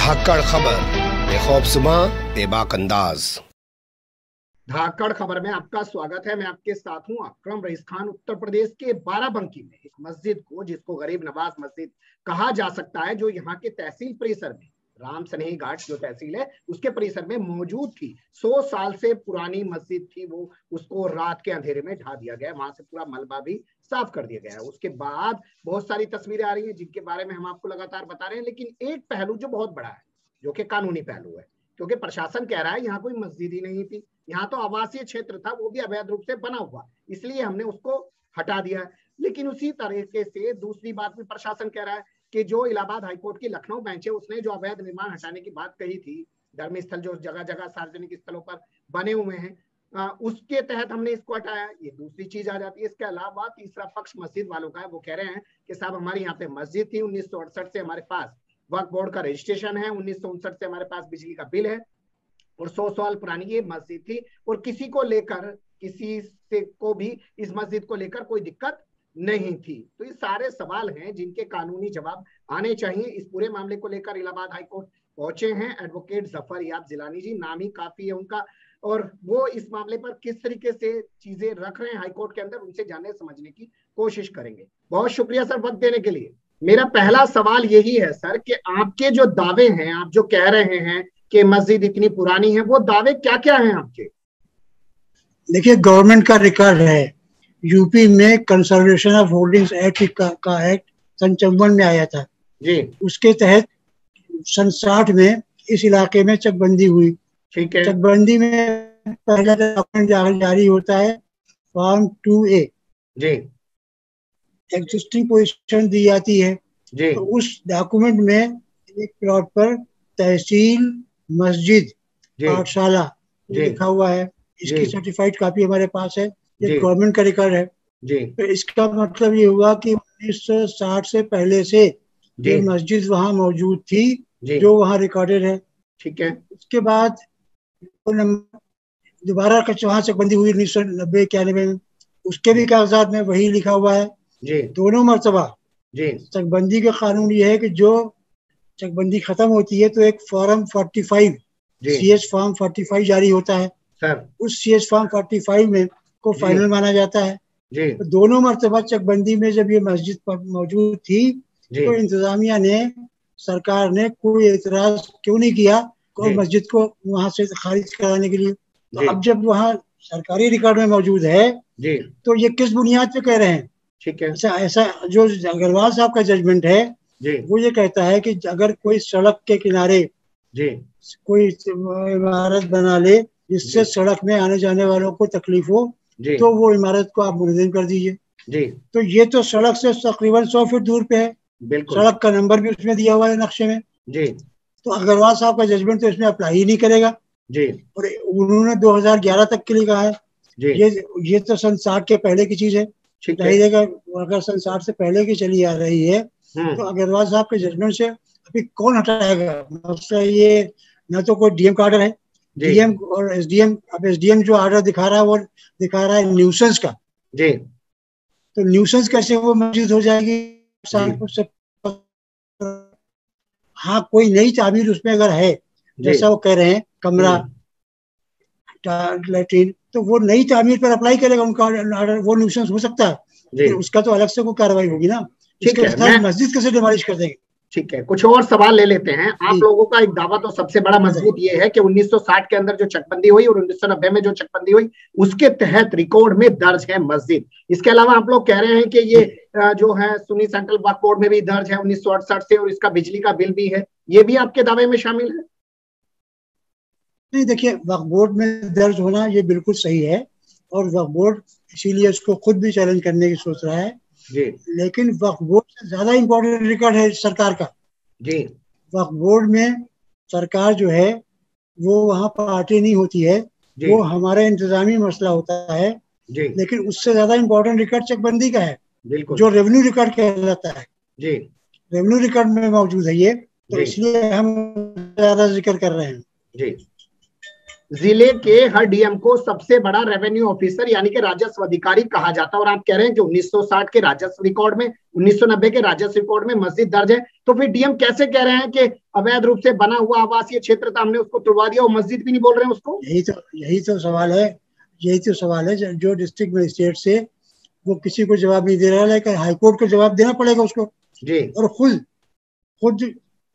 धाकड़ खबर, बेखौफजुमा बेबाक अंदाज। धाकड़ खबर में आपका स्वागत है। मैं आपके साथ हूं अकरम रईस खान। उत्तर प्रदेश के बाराबंकी में एक मस्जिद को, जिसको गरीब नवाज मस्जिद कहा जा सकता है, जो यहाँ के तहसील परिसर में, राम सनेही घाट जो तहसील है उसके परिसर में मौजूद थी। 100 साल से पुरानी मस्जिद थी वो, उसको रात के अंधेरे में ढा दिया गया। वहां से पूरा मलबा भी साफ कर दिया गया है। उसके बाद बहुत सारी तस्वीरें आ रही हैं जिनके बारे में हम आपको लगातार बता रहे हैं, लेकिन एक पहलू जो बहुत बड़ा है, जो कि कानूनी पहलू है, क्योंकि प्रशासन कह रहा है यहाँ कोई मस्जिद ही नहीं थी, यहाँ तो आवासीय क्षेत्र था, वो भी अवैध रूप से बना हुआ, इसलिए हमने उसको हटा दिया है। लेकिन उसी तरीके से दूसरी बात भी प्रशासन कह रहा है कि जो इलाहाबाद हाईकोर्ट की लखनऊ बेंच है, उसने जो अवैध निर्माण हटाने की बात कही थी, धर्म स्थल जो जगह जगह सार्वजनिक स्थलों पर बने हुए हैं, उसके तहत हमने इसको हटाया। ये दूसरी चीज आ जाती है। इसके अलावा तीसरा पक्ष मस्जिद वालों का है। वो कह रहे हैं कि साहब हमारे यहाँ पे मस्जिद थी, 1968 से हमारे पास वक्फ बोर्ड का रजिस्ट्रेशन है, 1959 से हमारे पास बिजली का बिल है, और 100 साल पुरानी ये मस्जिद थी, और किसी को लेकर, किसी से को भी इस मस्जिद को लेकर कोई दिक्कत नहीं थी। तो ये सारे सवाल हैं जिनके कानूनी जवाब आने चाहिए। इस पूरे मामले को लेकर इलाहाबाद हाईकोर्ट पहुंचे हैं एडवोकेट जफर याब जिलानी जी, नाम ही काफी है उनका, और वो इस मामले पर किस तरीके से चीजें रख रहे हैं हाईकोर्ट के अंदर, उनसे जानने समझने की कोशिश करेंगे। बहुत शुक्रिया सर वक्त देने के लिए। मेरा पहला सवाल यही है सर कि आपके जो दावे हैं, आप जो कह रहे हैं कि मस्जिद इतनी पुरानी है, वो दावे क्या क्या हैं आपके? देखिए, गवर्नमेंट का रिकॉर्ड है। यूपी में कंसर्वेशन ऑफ होल्डिंग्स एक्ट का एक्ट सन 54 में आया था जी। उसके तहत सन 60 में इस इलाके में चकबंदी हुई। ठीक है। चकबंदी में पहला डॉक्यूमेंट जारी होता है फॉर्म 2A जी। एग्जिस्टिंग पोजीशन दी जाती है जी। तो उस डॉक्यूमेंट में एक प्लॉट पर तहसील, मस्जिद, पाठशाला लिखा हुआ है। इसकी सर्टिफाइड कॉपी हमारे पास है। ये गवर्नमेंट का रिकॉर्ड है जी। तो इसका मतलब ये हुआ कि 1960 से पहले से ये मस्जिद वहाँ मौजूद थी, जो वहाँ रिकॉर्डेड है। ठीक है। उसके बाद दोबारा वहाँ चकबंदी हुई 1990-91 में, उसके भी कागजात में वही लिखा हुआ है जी। दोनों मर्तबा। चकबंदी का कानून ये है कि जो चकबंदी खत्म होती है तो एक फॉर्म 45 CS फॉर्म 45 जारी होता है सर। उस CS फॉर्म 45 में को फाइनल माना जाता है। तो दोनों मर्तबा चकबंदी में जब ये मस्जिद मौजूद थी तो इंतजामिया ने, सरकार ने कोई एतराज क्यों नहीं किया कोई मस्जिद को वहां से खारिज कराने के लिए। तो अब जब वहाँ सरकारी रिकॉर्ड में मौजूद है तो ये किस बुनियाद पे कह रहे हैं? ठीक है। ऐसा जो अग्रवाल साहब का जजमेंट है वो ये कहता है कि अगर कोई सड़क के किनारे कोई इमारत बना ले जिससे सड़क में आने जाने वालों को तकलीफ हो तो वो इमारत को आप मुनज़्ज़म कर दीजिए। तो ये तो सड़क से तकरीबन 100 फीट दूर पे है, सड़क का नंबर भी उसमें दिया हुआ है नक्शे में। तो अग्रवाल साहब का जजमेंट तो इसमें अप्लाई ही नहीं करेगा। और उन्होंने 2011 तक के लिए कहा है। ये तो सन 60 के पहले की चीज है। अगर सन 60 से पहले की चली आ रही है तो अग्रवाल साहब के जजमेंट से अभी कौन हटाएगा? ये न तो कोई DM का ऑर्डर है, DM और SDM। अब SDM जो ऑर्डर दिखा रहा है वो दिखा रहा है न्यूसेंस का। तो न्यूसेंस कैसे वो मस्जिद हो जाएगी? हाँ, कोई नई ताबीर उसमें अगर है, जैसा वो कह रहे हैं कमरा, लैट्रिन, तो वो नई तामीर पर अप्लाई करेगा उनका ऑर्डर, वो न्यूसेंस हो सकता है। फिर उसका तो अलग से कोई कार्रवाई होगी ना। ठीक है। मस्जिद कैसे डिमोलिश कर देंगे? ठीक है, कुछ और सवाल ले लेते हैं। आप लोगों का एक दावा तो सबसे बड़ा मजबूत ये है कि 1960 के अंदर जो चकबंदी हुई और 1990 में जो चकबंदी हुई उसके तहत रिकॉर्ड में दर्ज है मस्जिद। इसके अलावा आप लोग कह रहे हैं कि ये जो है सुन्नी सेंट्रल वक्फ बोर्ड में भी दर्ज है 1968 से, और इसका बिजली का बिल भी है। ये भी आपके दावे में शामिल है? नहीं, देखिए, वक्फ बोर्ड में दर्ज होना ये बिल्कुल सही है और वक्फ बोर्ड इसीलिए उसको खुद भी चैलेंज करने की सोच रहा है। लेकिन वक्फ बोर्ड से ज्यादा इम्पोर्टेंट रिकॉर्ड है सरकार का। वक्फ बोर्ड में सरकार जो है वो वहाँ पार्टी नहीं होती है, वो हमारा इंतजामी मसला होता है। लेकिन उससे ज्यादा इम्पोर्टेंट रिकॉर्ड चकबंदी का है, जो रेवेन्यू रिकॉर्ड कहलाता है। रेवेन्यू रिकॉर्ड में मौजूद है ये, तो इसलिए हम ज्यादा जिक्र कर रहे हैं। जिले के हर डीएम को सबसे बड़ा रेवेन्यू ऑफिसर यानी कि राजस्व अधिकारी कहा जाता है, और आप कह रहे हैं कि 1960 के राजस्व रिकॉर्ड में, 1990 के राजस्व रिकॉर्ड में मस्जिद दर्ज है, तो फिर डीएम कैसे कह रहे हैं कि अवैध रूप से बना हुआ आवासीय क्षेत्र था, हमने उसको तुड़वा दिया, वो मस्जिद भी नहीं बोल रहे हैं उसको? यही तो सवाल है जो डिस्ट्रिक्ट मजिस्ट्रेट से वो किसी को जवाब नहीं दे रहा है, लेकिन हाईकोर्ट को जवाब देना पड़ेगा उसको जी। और खुद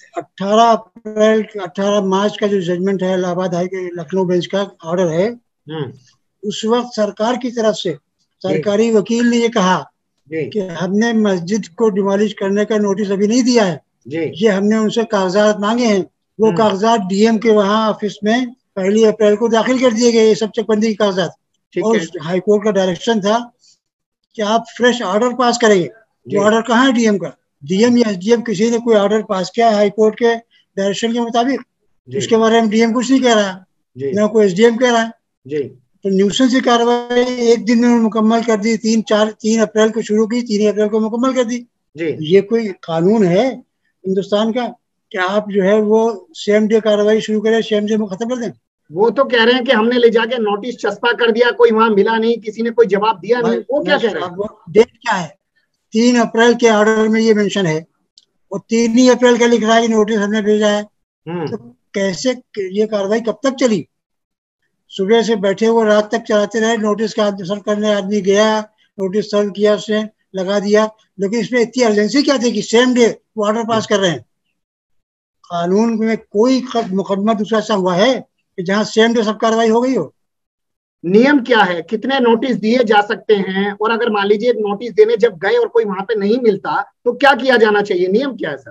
18 मार्च का जो जजमेंट है इलाहाबाद हाई के लखनऊ बेंच का ऑर्डर है, उस वक्त सरकार की तरफ से सरकारी वकील ने ये कहा कि हमने मस्जिद को डिमोलिश करने का नोटिस अभी नहीं दिया है, ये हमने उनसे कागजात मांगे हैं, वो कागजात डीएम के वहाँ ऑफिस में 1 अप्रैल को दाखिल कर दिए गए, ये सब चकबंदी के कागजात, और हाईकोर्ट का डायरेक्शन था कि आप फ्रेश ऑर्डर पास करेंगे। वो ऑर्डर कहाँ है डीएम का? डीएम या एसडीएम किसी ने कोई ऑर्डर पास किया हाईकोर्ट के डायरेक्शन के मुताबिक, उसके बारे में डीएम कुछ नहीं कह रहा, ना कोई एसडीएम कह रहा है। तो न्यूसेंस की कार्रवाई एक दिन में मुकम्मल कर दी, 3 अप्रैल को शुरू की, 3 अप्रैल को मुकम्मल कर दी। ये कोई कानून है हिंदुस्तान का कि आप जो है वो सेम डे कार्रवाई शुरू करें, सेम डे में खत्म कर दें? वो तो कह रहे हैं कि हमने ले जाके नोटिस चस्पा कर दिया, कोई वहां मिला नहीं, किसी ने कोई जवाब दिया नहीं, वो क्या कह रहे हैं? डेट क्या है? 3 अप्रैल के ऑर्डर में ये मेंशन है, और 3 ही अप्रैल का लिख रहा है कि नोटिस हमने भेजा है। तो कैसे ये कार्रवाई कब तक चली? सुबह से बैठे वो रात तक चलाते रहे, नोटिस का सर्व करने आदमी गया, नोटिस सर्व किया, उसने लगा दिया, लेकिन इसमें इतनी अर्जेंसी क्या थी कि सेम डे वो ऑर्डर पास कर रहे हैं? कानून में कोई मुकदमा दूसरा ऐसा हुआ है कि जहां सेम डे सब कार्रवाई हो गई हो? नियम क्या है, कितने नोटिस दिए जा सकते हैं, और अगर मान लीजिए नोटिस देने जब गए और कोई वहां पे नहीं मिलता तो क्या किया जाना चाहिए? नियम क्या है सर?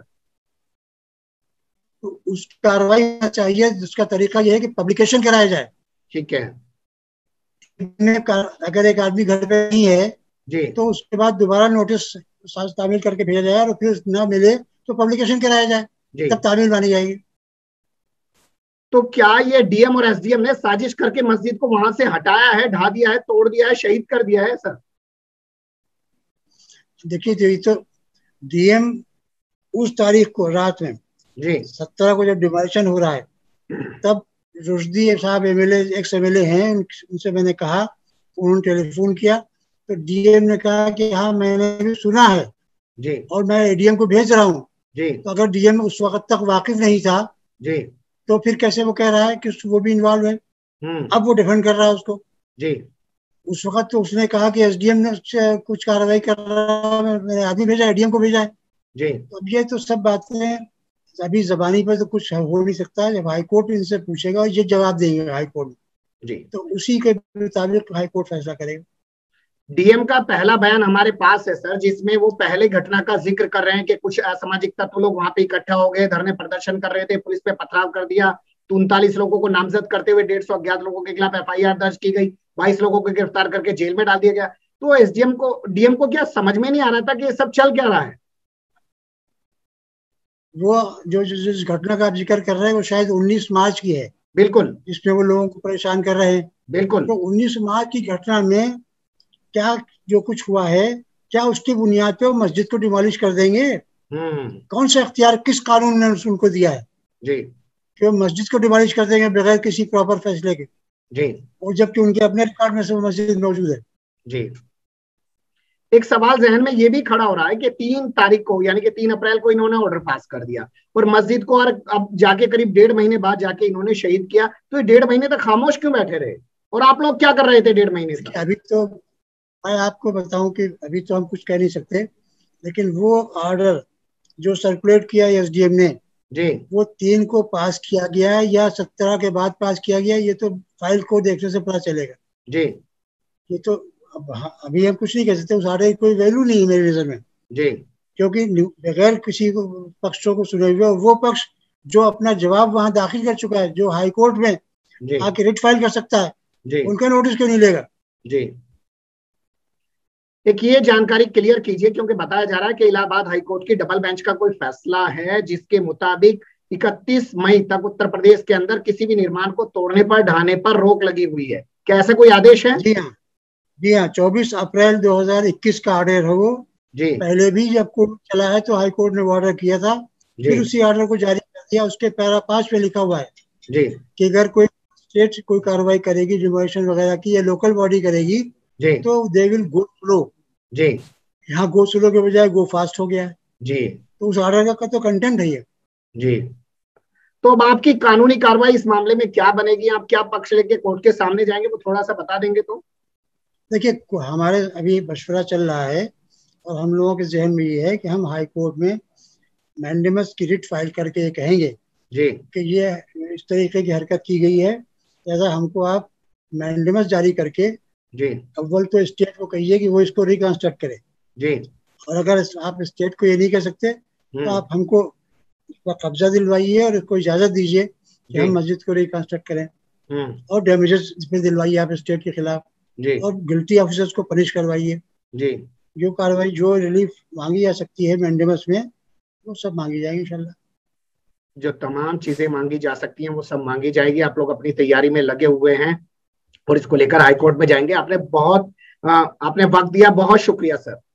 तो उस कार्रवाई चाहिए जिसका तरीका यह है कि पब्लिकेशन कराया जाए। ठीक है। अगर एक आदमी घर पे नहीं है जी, तो उसके बाद दोबारा नोटिस तामील करके भेजा जाए, और फिर ना मिले तो पब्लिकेशन कराया जाए, तब तामील मानी जाएगी। तो क्या ये डीएम और एसडीएम ने साजिश करके मस्जिद को वहां से हटाया है, ढा दिया है, तोड़ दिया है, शहीद कर दिया है सर? देखिए, तो डीएम उस तारीख को रात में जी 17 को जब डिमोलिशन हो रहा है, तब रुश्दी साहब एमएलए, एक्स एमएलए हैं, उनसे मैंने कहा, उन्होंने टेलीफोन किया, तो डीएम ने कहा कि हाँ मैंने भी सुना है जी, और मैं एडीएम को भेज रहा हूँ जी। तो अगर डीएम उस वक्त तक वाकिफ नहीं था जी, तो फिर कैसे वो कह रहा है कि वो भी इन्वॉल्व है? अब वो डिफेंड कर रहा है उसको जी। उस वक्त तो उसने कहा कि एसडीएम ने कुछ कार्रवाई कर रहा है, मैंने आदमी भेजा, एडीएम को भेजा है जी। तो अब ये तो सब बातें अभी जबानी पर तो कुछ हो नहीं सकता, जब हाईकोर्ट इनसे पूछेगा ये जवाब देंगे हाईकोर्ट जी, तो उसी के मुताबिक हाईकोर्ट फैसला करेगा। डीएम का पहला बयान हमारे पास है सर, जिसमें वो पहले घटना का जिक्र कर रहे हैं कि कुछ असामाजिक तत्व लोग वहां पे इकट्ठा हो गए, धरने प्रदर्शन कर रहे थे, पुलिस पे पथराव कर दिया, तो 39 लोगों को नामजद करते हुए 150 अज्ञात लोगों के खिलाफ एफआईआर दर्ज की गई, 22 लोगों को गिरफ्तार करके जेल में डाल दिया गया। तो एसडीएम को, डीएम को क्या समझ में नहीं आ रहा था कि ये सब चल क्या रहा है? वो जो जिस घटना का आप जिक्र कर रहे हैं वो शायद 19 मार्च की है, बिल्कुल, जिसमें वो लोगों को परेशान कर रहे हैं, बिल्कुल। तो 19 मार्च की घटना में क्या जो कुछ हुआ है, क्या उसकी बुनियाद पे वो मस्जिद को डिमोलिश कर देंगे? कौन सा इख्तियार किस कानून ने उनको दिया है जी कि वो मस्जिद को डिमोलिश कर देंगे बगैर किसी प्रॉपर फैसले के जी, और जबकि उनके अपने रिकॉर्ड में से वो मस्जिद मौजूद है जी। एक सवाल जहन में ये भी खड़ा हो रहा है कि 3 तारीख को यानी कि 3 अप्रैल को इन्होंने ऑर्डर पास कर दिया और मस्जिद को, और अब जाके करीब 1.5 महीने बाद जाके इन्होंने शहीद किया, तो ये 1.5 महीने तक खामोश क्यों बैठे रहे? और आप लोग क्या कर रहे थे 1.5 महीने तक? अभी तो मैं आपको बताऊं कि अभी तो हम कुछ कह नहीं सकते, लेकिन वो ऑर्डर जो सर्कुलेट किया एसडीएम ने जी, वो 3 को पास किया गया है या 17 के बाद पास किया गया, ये तो फाइल को देखने से पता चलेगा जी। ये तो अभी हम कुछ नहीं कह सकते, उस ऑर्डर की कोई वैल्यू नहीं है मेरी नजर में जी, क्योंकि बगैर किसी को पक्षों को सुने हुए वो पक्ष जो अपना जवाब वहां दाखिल कर चुका है, जो हाई कोर्ट में आके रिट फाइल कर सकता है जी, उनका नोटिस क्यों नहीं लेगा जी? एक ये जानकारी क्लियर कीजिए, क्योंकि बताया जा रहा है कि इलाहाबाद हाईकोर्ट की डबल बेंच का कोई फैसला है जिसके मुताबिक 31 मई तक उत्तर प्रदेश के अंदर किसी भी निर्माण को तोड़ने पर, ढहाने पर रोक लगी हुई है। क्या ऐसा कोई आदेश है? जी हाँ, 24 अप्रैल 2021 का ऑर्डर है वो जी। पहले भी जब कोर्ट चला है तो हाईकोर्ट ने ऑर्डर किया था, फिर उसी ऑर्डर को जारी कर दिया। उसके पैरा 5 पे लिखा हुआ है जी कि अगर कोई स्टेट कोई कार्रवाई करेगी डिमोलिशन वगैरह की या लोकल बॉडी करेगी जी, तो दे विल गो स्लो जी, यहाँ गो स्लो के बजाय गो फास्ट हो गया है जी, तो उस ऑर्डर का तो कंटेंट है ये जी। तो अब आपकी कानूनी कार्रवाई इस मामले में क्या बनेगी? आप क्या पक्ष लेके कोर्ट के सामने जाएंगे, वो थोड़ा सा बता देंगे तो? देखिए हमारे अभी मशवरा चल रहा है और हम लोगों के जहन में ये है कि हम हाई कोर्ट में मैंडेमस की रिट फाइल करके ये कहेंगे जी, कि ये इस तरीके की हरकत की गई है, ऐसा हमको आप मैंडेमस जारी करके जी, अव्वल तो स्टेट को कहिए कि वो इसको रिकंस्ट्रक्ट करे, जी, और अगर आप स्टेट को ये नहीं कर सकते तो आप हमको इसका कब्जा दिलवाइए और इसको इजाजत दीजिए कि हम मस्जिद को रिकंस्ट्रक्ट करें, और डैमेजेस इसमें दिलवाइए आप स्टेट के खिलाफ, और गिल्टी ऑफिसर्स को पनिश करवाइए। जी, जो कार्रवाई जो रिलीफ मांगी जा सकती है मैंडेमस में वो सब मांगी जाएगी इंशाल्लाह। जो तमाम चीजें मांगी जा सकती हैं वो सब मांगी जाएगी। आप लोग अपनी तैयारी में लगे हुए हैं और इसको लेकर हाईकोर्ट में जाएंगे। आपने वक्त दिया, बहुत शुक्रिया सर।